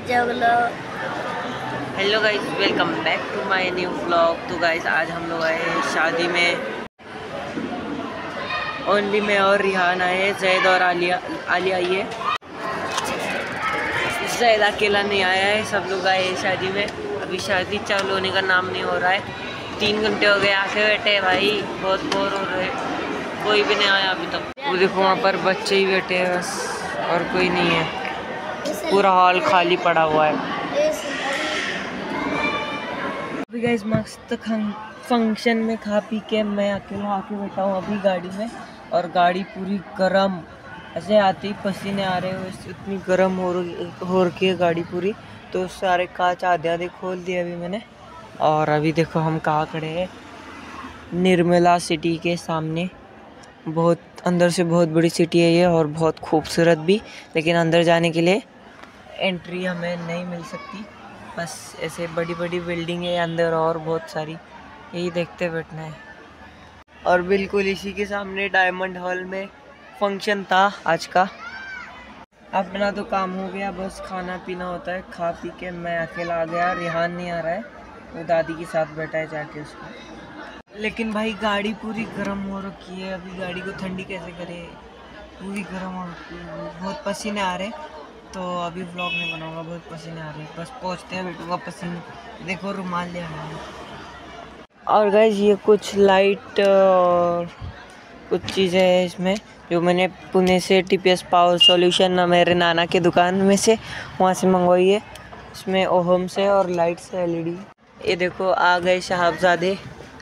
Hello guys, welcome back to my new vlog. तो guys आज हम लोग आए हैं शादी में। ओनली मैं और रिहान आए हैं, जैद और आलिया आई है। जैद अकेला नहीं आया है, सब लोग आए हैं शादी में। अभी शादी चालू होने का नाम नहीं हो रहा है। 3 घंटे हो गए आके बैठे हैं भाई, बहुत बोर हो रहे हैं। कोई भी नहीं आया अभी तक। वो देखो वहाँ पर बच्चे ही बैठे हैं बस, और कोई नहीं है। पूरा हॉल खाली पड़ा हुआ है। अभी गाइस मस्त फंक्शन में खा पी के मैं अकेला आके बैठा हूँ अभी गाड़ी में, और गाड़ी पूरी गर्म, ऐसे आते ही पसीने आ रहे हैं, इतनी गर्म हो रखी है गाड़ी पूरी। तो सारे कांच आधे खोल दिए अभी मैंने। और अभी देखो हम कहाँ खड़े हैं, निर्मला सिटी के सामने। बहुत अंदर से बहुत बड़ी सिटी है ये, और बहुत खूबसूरत भी। लेकिन अंदर जाने के लिए एंट्री हमें नहीं मिल सकती, बस ऐसे बड़ी बड़ी बिल्डिंग है अंदर और बहुत सारी, यही देखते बैठना है। और बिल्कुल इसी के सामने डायमंड हॉल में फंक्शन था आज का। अपना तो काम हो गया, बस खाना पीना होता है। खा पी के मैं अकेला आ गया, रिहान नहीं आ रहा है, वो दादी के साथ बैठा है जाके उसको। लेकिन भाई गाड़ी पूरी गर्म हो रखी है, अभी गाड़ी को ठंडी कैसे करे, पूरी गर्म हो रखी है, बहुत पसीने आ रहे। तो अभी व्लॉग नहीं बनाऊंगा, बहुत पसीने आ रहे हैं। बस पहुंचते हैं बैठूंगा पसीने। देखो रुमाल ले आया है। और गाइस ये कुछ लाइट और कुछ चीज़ें हैं इसमें, जो मैंने पुणे से TPS पावर सॉल्यूशन मेरे नाना के दुकान में से वहाँ से मंगवाई है। इसमें ओहम से और लाइट्स है LED। ये देखो आ गए साहबजादे।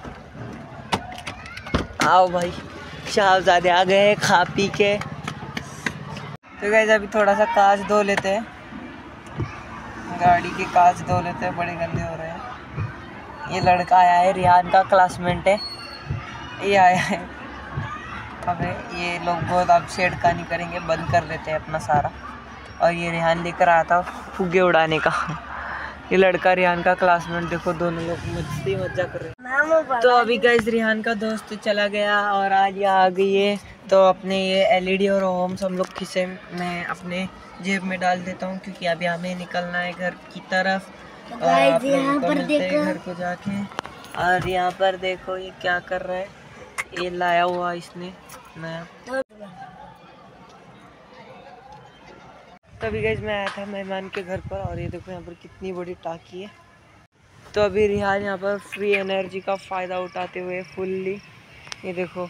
आओ भाई, साहबजादे आ गए खा पी के। तो गाइस अभी थोड़ा सा कांच धो लेते हैं, गाड़ी के कांच धो लेते हैं, बड़े गंदे हो रहे हैं। ये लड़का आया है, रिहान का क्लासमेट है, ये आया है। हमें ये लोग बहुत अब छेड़खानी करेंगे, बंद कर देते हैं अपना सारा। और ये रिहान लेकर आया था फुग्गे उड़ाने का। ये लड़का रिहान का क्लासमेट, देखो दोनों लोग मजा कर रहे हैं। तो अभी गाइस रिहान का दोस्त चला गया और आलिया आ गई है। तो अपने ये LED और ओम्स हम लोग खिसे में अपने जेब में डाल देता हूँ, क्योंकि अभी हमें निकलना है घर की तरफ। और यहाँ पर देखो घर को जाके। और यहाँ पर देखो ये क्या कर रहा है, ये लाया हुआ इसने नया। तभी गाइस मैं आया था मेहमान के घर पर, और ये देखो यहाँ पर कितनी बड़ी टाकी है। तो अभी रिहान यहाँ पर फ्री एनर्जी का फ़ायदा उठाते हुए फुल्ली, ये देखो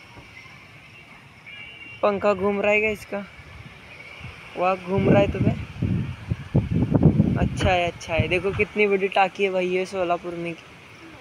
पंखा घूम रहा है इसका, वहाँ घूम रहा है तुम्हें। अच्छा है, देखो कितनी बड़ी टाकी है भाई ये सोलापुर में की।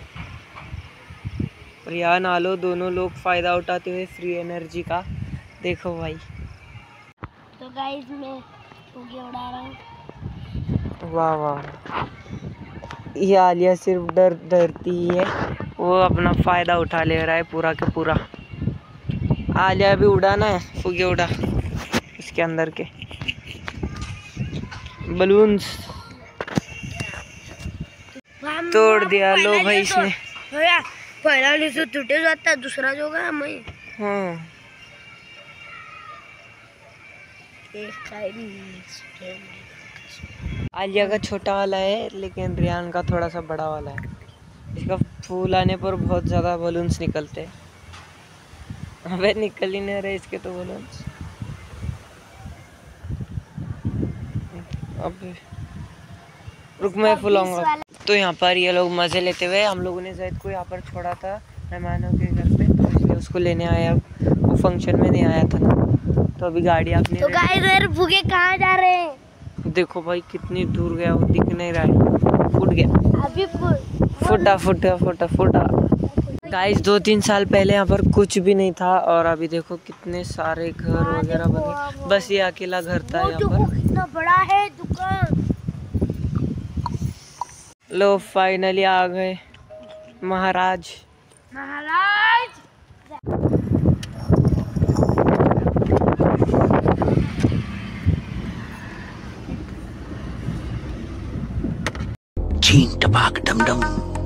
रिहान आलो दोनों लोग फ़ायदा उठाते हुए फ्री एनर्जी का, देखो भाई। तो गाइस मैं फुग्गे उड़ा रहा हूँ। वाह वाह, ये आलिया सिर्फ डरती ही है, वो अपना फ़ायदा उठा ले रहा है पूरा के पूरा। आलिया भी उड़ाना है, फुगे उड़ा इसके अंदर के बलून्स तोड़ दिया। लो भाई इसने पहला तो टूटे जाता है, दूसरा जो है मैं। हाँ आलिया का छोटा वाला है, लेकिन रिहान का थोड़ा सा बड़ा वाला है। इसका फूल आने पर बहुत ज़्यादा बलून्स निकलते हैं। अबे निकल ही नहीं रहे इसके तो बलून्स। अब रुक मैं फुलाऊंगा। तो यहाँ पर ये लोग मज़े लेते हुए, हम लोगों ने जैद को यहाँ पर छोड़ा था मेहमानों के घर पे, तो इसलिए उसको लेने आया। वो फंक्शन में नहीं आया था ना, तो अभी गाड़ी आपने। तो गाइस फुगे कहाँ जा रहे हैं? देखो भाई कितनी दूर गया, वो दिख नहीं रहा है, फूट गया अभी फूटा। गाइस 2-3 साल पहले यहाँ पर कुछ भी नहीं था, और अभी देखो कितने सारे घर वगैरह बने। बस ये अकेला घर था यहाँ पर। कितना बड़ा है दुकान। लो फाइनली आ गए महाराज। छीन टपाक डम डम।